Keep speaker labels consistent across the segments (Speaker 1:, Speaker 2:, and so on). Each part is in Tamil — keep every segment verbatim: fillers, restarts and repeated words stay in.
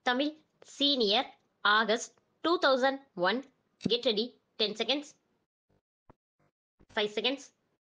Speaker 1: Tamil Senior August two thousand one. Get ready. ten seconds. five seconds.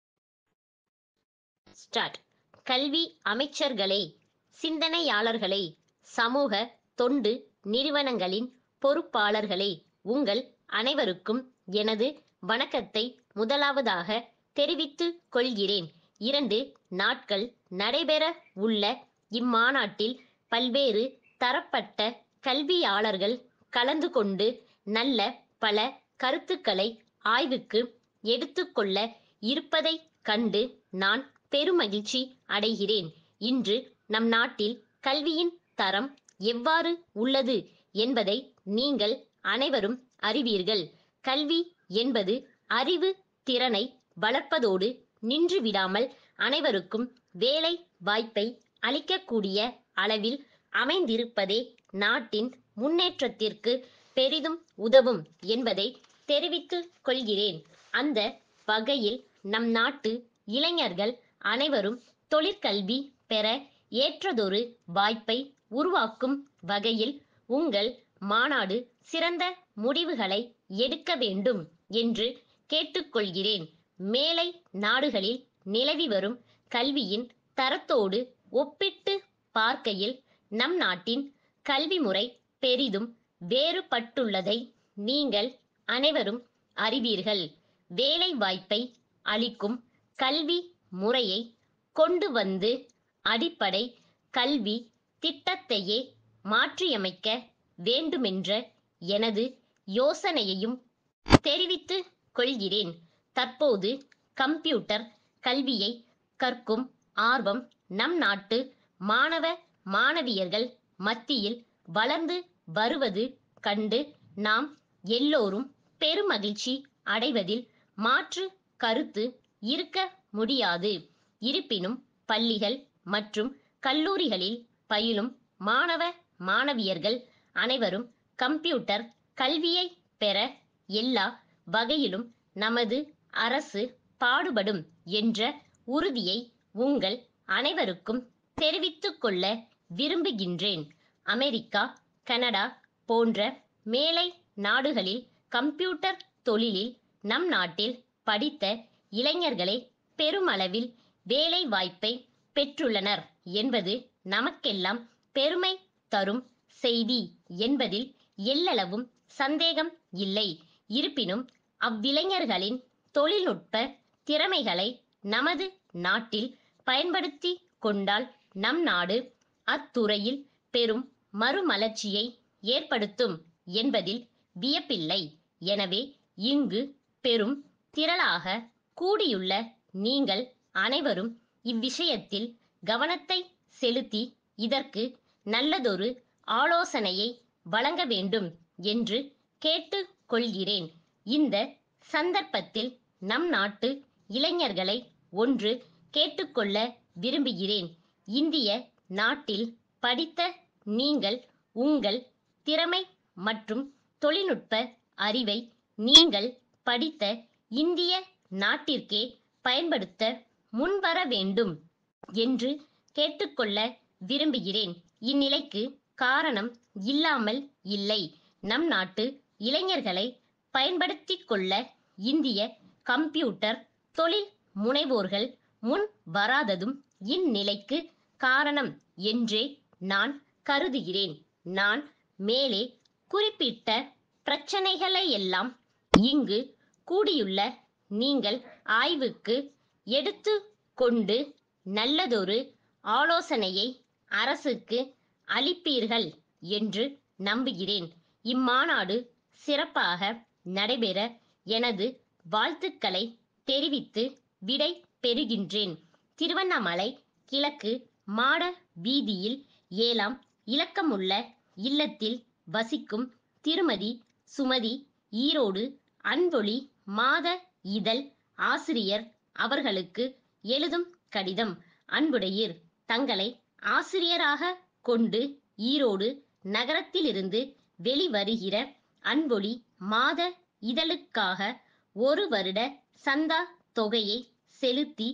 Speaker 1: Start. கல்வி அமைச்சர்களே, சிந்தனையாளர்களே, சமூக தொண்டு நிறுவனங்களின் பொறுப்பாளர்களே, உங்கள் அனைவருக்கும் எனது வணக்கத்தை முதலாவதாக தெரிவித்துக் கொள்கிறேன். இரண்டு நாட்கள் நடைபெற உள்ள இம்மாநாட்டில் பல்வேறு தரப்பட்ட கல்வியாளர்கள் கலந்து கொண்டு நல்ல பல கருத்துக்களை ஆய்வுக்கு எடுத்துக்கொள்ள இருப்பதை கண்டு நான் பெருமகிழ்ச்சி அடைகிறேன். இன்று நம் நாட்டில் கல்வியின் தரம் எவ்வாறு உள்ளது என்பதை நீங்கள் அனைவரும் அறிவீர்கள். கல்வி என்பது அறிவு திறனை வளர்ப்பதோடு நின்று விடாமல் அனைவருக்கும் வேலை வாய்ப்பை அளிக்கக்கூடிய அளவில் அமைந்திருப்பதே நாட்டின் முன்னேற்றத்திற்கு பெரிதும் உதவும் என்பதை தெரிவித்துக் கொள்கிறேன். அந்த வகையில் நம் நாட்டு இளைஞர்கள் அனைவரும் தொழிற்கல்வி பெற ஏற்றதொரு வாய்ப்பை உருவாக்கும் வகையில் உங்கள் மாநாடு சிறந்த முடிவுகளை எடுக்க வேண்டும் என்று கேட்டுக்கொள்கிறேன். மேலை நாடுகளில் நிலவி வரும் கல்வியின் தரத்தோடு ஒப்பிட்டு பார்க்கையில் நம் நாட்டின் கல்வி முறை பெரிதும் வேறுபட்டுள்ளதை நீங்கள் அனைவரும் அறிவீர்கள். வேலை வாய்ப்பை அளிக்கும் கல்வி முறையை கொண்டு வந்து அடிப்படை கல்வி திட்டத்தையே மாற்றியமைக்க வேண்டுமென்ற எனது யோசனையையும் தெரிவித்துக் கொள்கிறேன். தற்போது கம்ப்யூட்டர் கல்வியை கற்கும் ஆர்வம் நம் நாட்டு மாணவ மாணவியர்கள் மத்தியில் வளர்ந்து வருவது கண்டு நாம் எல்லோரும் பெருமகிழ்ச்சி அடைவதில் மாற்று கருத்து இருக்க முடியாது. இருப்பினும் பள்ளிகள் மற்றும் கல்லூரிகளில் பயிலும் மாணவ மாணவியர்கள் அனைவரும் கம்ப்யூட்டர் கல்வியை பெற எல்லா வகையிலும் நமது அரசு பாடுபடும் என்ற உறுதியை உங்கள் அனைவருக்கும் தெரிவித்துக் கொள்ள விரும்புகின்றேன். அமெரிக்கா, கனடா போன்ற மேலை நாடுகளில் கம்ப்யூட்டர் தொழிலில் நம் நாட்டில் படித்த இளைஞர்களே பெருமளவில் வேலை வாய்ப்பை பெற்றுள்ளனர் என்பது நமக்கெல்லாம் பெருமை தரும் செய்தி என்பதில் எல்லளவும் சந்தேகம் இல்லை. இருப்பினும் அவ்விளைஞர்களின் தொழில்நுட்ப திறமைகளை நமது நாட்டில் பயன்படுத்தி கொண்டால் நம் நாடு அத்துறையில் பெரும் மறுமலர்ச்சியை ஏற்படுத்தும் என்பதில் வியப்பில்லை. எனவே இங்கு பெரும் திரளாக கூடியுள்ள நீங்கள் அனைவரும் இவ்விஷயத்தில் கவனத்தை செலுத்தி இதற்கு நல்லதொரு ஆலோசனையை வழங்க வேண்டும் என்று கேட்டுக் கொள்கிறேன். இந்த சந்தர்ப்பத்தில் நம் நாட்டு இளைஞர்களை ஒன்று கேட்டுக்கொள்ள விரும்புகிறேன். இந்திய நாட்டில் படித்த நீங்கள் உங்கள் திறமை மற்றும் தொழில்நுட்ப அறிவை நீங்கள் படித்த இந்திய நாட்டிற்கே பயன்படுத்த முன்வர வேண்டும் என்று கேட்டுக்கொள்ள விரும்புகிறேன். இந்நிலைக்கு காரணம் இல்லாமல் இல்லை. நம் நாட்டு இளைஞர்களை பயன்படுத்திக் கொள்ள இந்திய கம்ப்யூட்டர் தொழில் முனைவோர்கள் முன் வராததும் இந்நிலைக்கு காரணம் என்றே நான் கருதுகிறேன். நான் மேலே குறிப்பிட்ட பிரச்சனைகளையெல்லாம் இங்கு கூடியுள்ள நீங்கள் ஆய்வுக்கு எடுத்து கொண்டு நல்லதொரு ஆலோசனையை அரசுக்கு அளிப்பீர்கள் என்று நம்புகிறேன். இம்மாநாடு சிறப்பாக நடைபெற எனது வாழ்த்துக்களை தெரிவித்து விடை பெறுகின்றேன். திருவண்ணாமலை கிழக்கு மாட வீதியில் ஏழாம் இலக்கமுள்ள இல்லத்தில் வசிக்கும் திருமதி சுமதி ஈரோடு அன்பொழி மாத இதழ் ஆசிரியர் அவர்களுக்கு எழுதும் கடிதம். அன்புடையீர், தங்களை ஆசிரியராக கொண்டு ஈரோடு நகரத்திலிருந்து வெளிவருகிற அன்பொழி மாத இதழுக்காக ஒரு வருட சந்தா தொகையை செலுத்தி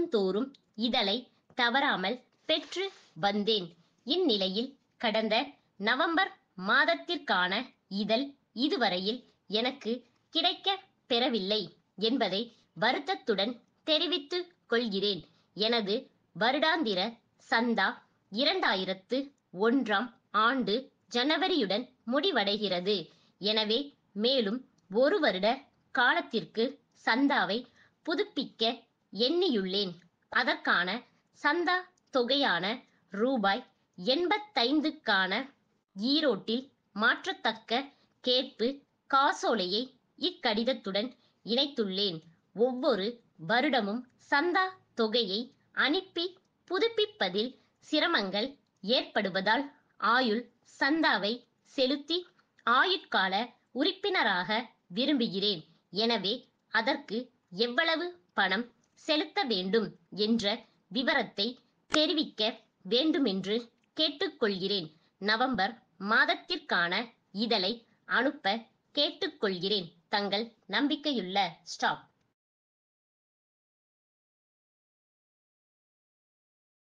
Speaker 1: மாதந்தோறும் இதழை தவறாமல் பெற்று வந்தேன். இந்நிலையில் கடந்த நவம்பர் மாதத்திற்கான இதழ் இதுவரையில் எனக்கு கிடைக்கப் பெறவில்லை என்பதை வருத்தத்துடன் தெரிவித்துக் கொள்கிறேன். எனது வருடாந்திர சந்தா இரண்டாயிரத்து ஒன்றாம் ஆண்டு ஜனவரியுடன் முடிவடைகிறது. எனவே மேலும் ஒரு வருட காலத்திற்கு சந்தாவை புதுப்பிக்க எண்ணியுள்ளேன். அதற்கான சந்தா தொகையான ரூபாய் எண்பத்தைந்துக்கான ஈரோட்டில் மாற்றத்தக்க கேட்பு காசோலையை இக்கடிதத்துடன் இணைத்துள்ளேன். ஒவ்வொரு வருடமும் சந்தா தொகையை அனுப்பி புதுப்பிப்பதில் சிரமங்கள் ஏற்படுவதால் ஆயுள் சந்தாவை செலுத்தி ஆயுட்கால உறுப்பினராக விரும்புகிறேன். எனவே அதற்கு எவ்வளவு பணம் செலுத்த வேண்டும் என்ற விவரத்தை தெரிவிக்க வேண்டுமென்று கேட்டுக்கொள்கிறேன். நவம்பர் மாதத்திற்கான இதழை அனுப்ப கேட்டுக்கொள்கிறேன். தங்கள் நம்பிக்கையுள்ள ஸ்டாஃப்.